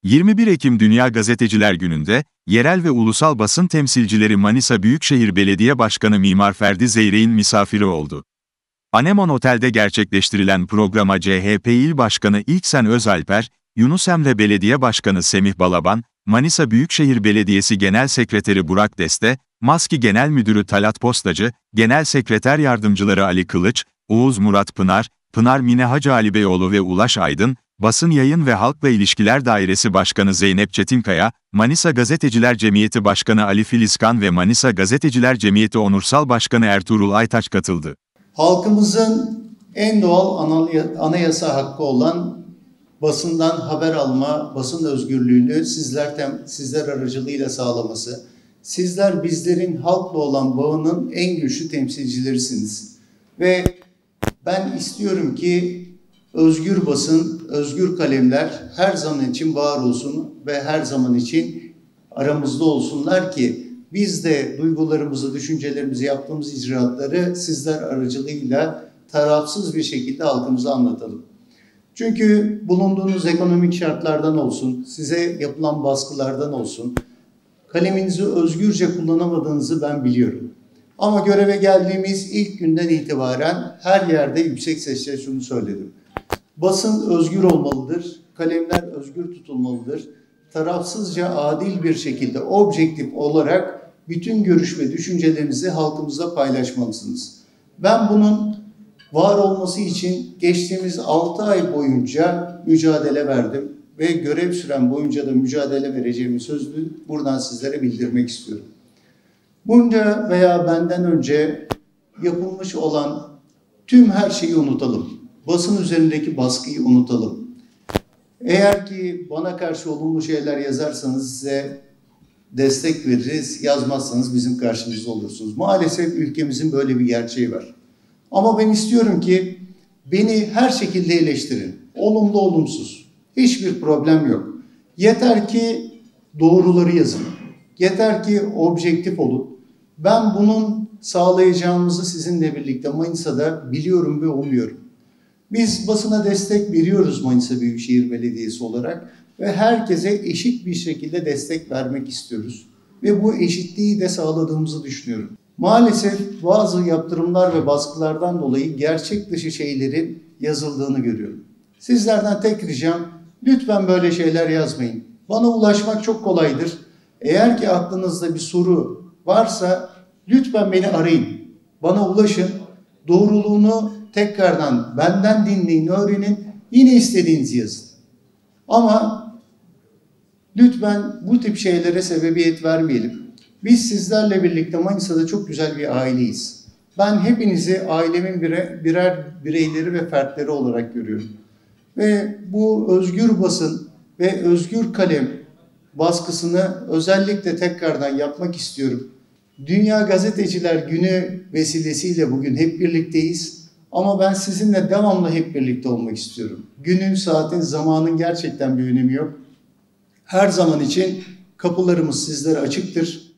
21 Ekim Dünya Gazeteciler Günü'nde, yerel ve ulusal basın temsilcileri Manisa Büyükşehir Belediye Başkanı Mimar Ferdi Zeyrek'in misafiri oldu. Anemon Otel'de gerçekleştirilen programa CHP İl Başkanı İlksen Özalper, Yunus Emre Belediye Başkanı Semih Balaban, Manisa Büyükşehir Belediyesi Genel Sekreteri Burak Deste, MASKİ Genel Müdürü Talat Postacı, Genel Sekreter Yardımcıları Ali Kılıç, Oğuz Murat Pınar, Pınar Mine Hacı Ali Beyoğlu ve Ulaş Aydın, Basın Yayın ve Halkla İlişkiler Dairesi Başkanı Zeynep Çetinkaya, Manisa Gazeteciler Cemiyeti Başkanı Ali Filizkan ve Manisa Gazeteciler Cemiyeti Onursal Başkanı Ertuğrul Aytaç katıldı. Halkımızın en doğal anayasa hakkı olan basından haber alma, basın özgürlüğünü sizler aracılığıyla sağlaması, sizler bizlerin halkla olan bağının en güçlü temsilcilerisiniz. Ve ben istiyorum ki özgür basın, özgür kalemler her zaman için var olsun ve her zaman için aramızda olsunlar ki biz de duygularımızı, düşüncelerimizi, yaptığımız icraatları sizler aracılığıyla tarafsız bir şekilde halkımıza anlatalım. Çünkü bulunduğunuz ekonomik şartlardan olsun, size yapılan baskılardan olsun, kaleminizi özgürce kullanamadığınızı ben biliyorum. Ama göreve geldiğimiz ilk günden itibaren her yerde yüksek sesle şunu söyledim. Basın özgür olmalıdır, kalemler özgür tutulmalıdır. Tarafsızca, adil bir şekilde, objektif olarak bütün görüş ve düşüncelerinizi halkımızla paylaşmalısınız. Ben bunun var olması için geçtiğimiz 6 ay boyunca mücadele verdim ve görev süren boyunca da mücadele vereceğimi sözlü buradan sizlere bildirmek istiyorum. Bunca veya benden önce yapılmış olan tüm her şeyi unutalım. Basın üzerindeki baskıyı unutalım. Eğer ki bana karşı olumlu şeyler yazarsanız size destek veririz, yazmazsanız bizim karşımızda olursunuz. Maalesef ülkemizin böyle bir gerçeği var. Ama ben istiyorum ki beni her şekilde eleştirin. Olumlu olumsuz. Hiçbir problem yok. Yeter ki doğruları yazın. Yeter ki objektif olun. Ben bunun sağlayacağımızı sizinle birlikte Manisa'da biliyorum ve umuyorum. Biz basına destek veriyoruz Manisa Büyükşehir Belediyesi olarak ve herkese eşit bir şekilde destek vermek istiyoruz. Ve bu eşitliği de sağladığımızı düşünüyorum. Maalesef bazı yaptırımlar ve baskılardan dolayı gerçek dışı şeylerin yazıldığını görüyorum. Sizlerden tek ricam lütfen böyle şeyler yazmayın. Bana ulaşmak çok kolaydır. Eğer ki aklınızda bir soru varsa lütfen beni arayın. Bana ulaşın. Doğruluğunu tekrardan benden dinleyin, öğrenin. Yine istediğinizi yazın. Ama lütfen bu tip şeylere sebebiyet vermeyelim. Biz sizlerle birlikte Manisa'da çok güzel bir aileyiz. Ben hepinizi ailemin birer bireyleri ve fertleri olarak görüyorum. Ve bu özgür basın ve özgür kalem baskısını özellikle tekrardan yapmak istiyorum. Dünya Gazeteciler Günü vesilesiyle bugün hep birlikteyiz. Ama ben sizinle devamlı hep birlikte olmak istiyorum. Günün, saatin, zamanın gerçekten bir önemi yok. Her zaman için kapılarımız sizlere açıktır.